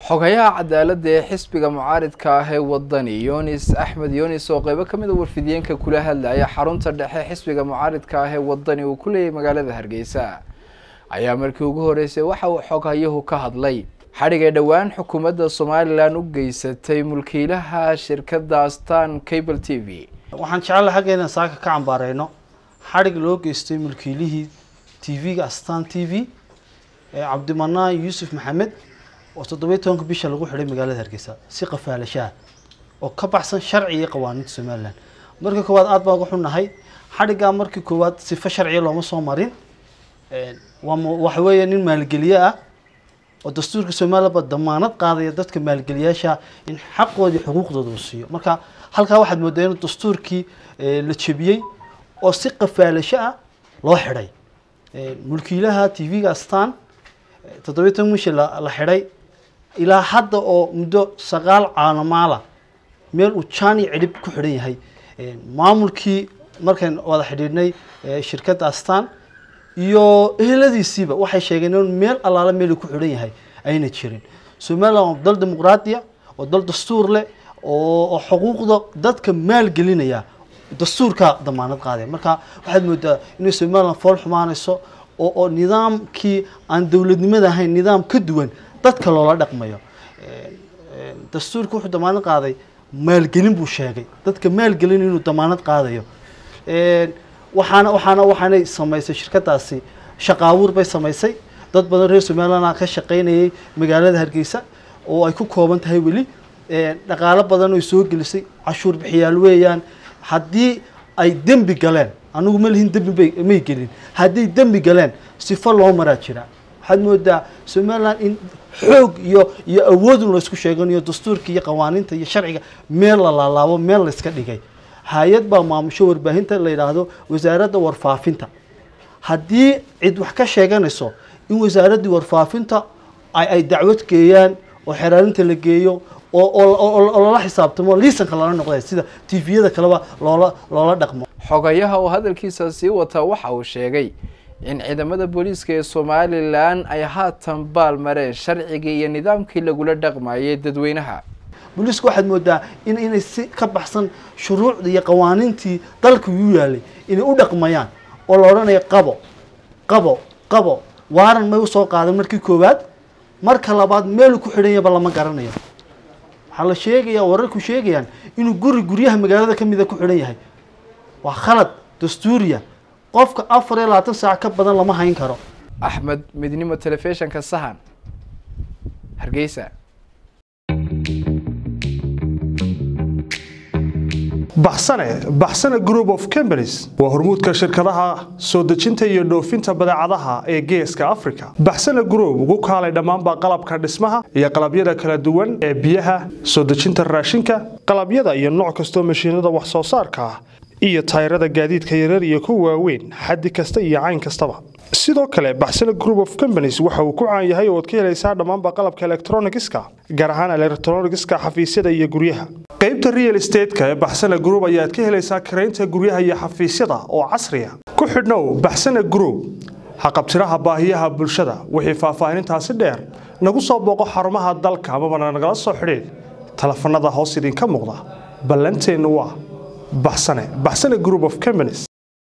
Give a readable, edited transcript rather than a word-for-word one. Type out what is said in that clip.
xogayaha cadaaladda ee xisbiga mucaaridka ah ee Waddani Axmed oo qayb ka mid ah warfidiyeenka kula hadlaya xarunta dhexe xisbiga mucaaridka ah ee Waddani uu ku leeyahay magaalada Hargeysa ayaa markii ugu horeysay waxa uu xogayuhu ka hadlay xadhiga dhawaan xukuumadda Soomaaliland u geysatay mulkiilaha shirkada Astaan Cable TV. waxaan jecelahay xageena saaka ka cambaareyno xadhig loo geystay mulkiilihii TV-ga Astaan TV ee Cabdimanaan Yuusuf Maxamed oo 17 bisha lagu xiray magaalada Hargeysa si qafaalasha oo ka baxsan sharci iyo qawaaniinta Soomaaliland. markii koowaad aad baan ugu xunahay xadhiga markii koowaad sifa sharci looma soo marin waxa weeye nin maalgeliye ah oo dastuurka Soomaaliland damaanad qaadaya dadka maalgeliyaasha in xaqooda xuquuqdooda uu siiyo. marka halka waxaad moodaa in dastuurkii la jabiyay oo si qafaalasha loo xiray mulkiilaha TV-ga Astaan 17 bisha la xiray ilaa hadda oo muddo 9 caanamaala meel uu jaani cilib ku xiran yahay. maamulkii markaan wada xidhiidhnay shirkadda Astaan iyo eheladiisiiba waxay sheegeen in meel allaala meel ku xiran yahay ayna jirin. Soomaaliland waa dal dimuqraadiya oo dal dastuur leh oo xuquuqda dadka maalgelinaya dastuurka damaanad qaaday. marka waxaad moodaa in Soomaaliland fool xumaanayso oo nidaamkii aan dawladnimada ahayn nidaam ka duwan dadka loola dhaqmayo. dastuurku wuxuu damaanad qaaday maalgelin buu sheegay dadka maalgelin inuu damaanad qaadayo. waxaanay samaysay shirkadaasi shaqaawur bay samaysay dad badan reer Soomaaliland ka shaqeynayay magaalada Hargeysa oo ay ku kooban tahay wali dhaqaale badan oo soo gelisay cashuur bixiyaal weeyaan. haddii ay dambi galeen anigu ma lihin dambi may gelin haddii dambi galeen sifo loo maraa jira. waxaad moodaa Soomaaliland in xoog iyo awood la isku sheeganayo dastuurka iyo qawaaniinta iyo sharciga meel la laalaabo meel la iska dhigay. hay'ad baa maamusho warbaahinta la yiraahdo wasaaradda warfaafinta. haddii cid wax ka sheeganayso in wasaaradda warfaafinta ay dacwad geeyaan oo xiraarinta la geeyo oo la xisaabtamo liisanka lana noqday sida TV-yada kaleba loola dhaqmo. xogayaha oo hadalkiisa sii wata waxa uu sheegay in ciidamada booliiska ee Soomaaliland ay haatan baalmareen sharciga iyo nidaamkii lagula dhaqmayay dadweynaha. booliisku waxaad moodaa inay si ka baxsan shuruucda iyo qawaaniintii dalka u yaalay inay u dhaqmayaan oo la oranayo qabo waaran ma soo qaadan markii koowaad marka labaad meel ku xiran yahay lama garanayo. waxaa la sheegayaa wararku sheegayaan inuu guryaha magaalada ka mid ah ku xiran yahay. waa khalad dastuuriya qofka 24 saac ka badan lama hayn karo. Axmed midnimo telefishinka Sahan Hargeysa. baxsane group of companies waa hormuudka shirkadaha soo dejinta iyo dhoofinta badeecadaha ee geeska Afrika. baxsane group ugu kaalay dhamaanba qalabka dhismaha iyo qalabyada kala duwan ee biyaha, soo dejinta raashinka, qalabyada iyo nooc kasta mashiinada wax soo saarka iyo taayirada gaadiidka yaryar iyo kuwa waaweyn xaddi kasta iyo cayn kastaba. sidoo kale baxsane group of companies waxa uu ku caan yahay oo ka helaysaa dhamaanba qalabka electronicska gaar ahaan electronicska xafiisyada iyo guryaha. qaybta real estate-ka ee baxsane group ayaad ka helaysaa kareynta guryaha iyo xafiisyada oo casri ah. ku xidhnow baxsane group haqabtiraha baahiyaha bulshada. wixii faahfaahintaasi dheer nagu soo booqo xarumaha dalka ama nagala soo xidhiid telefoonada hoos idinka muuqda. ballanteenu waa baxsane group of companies.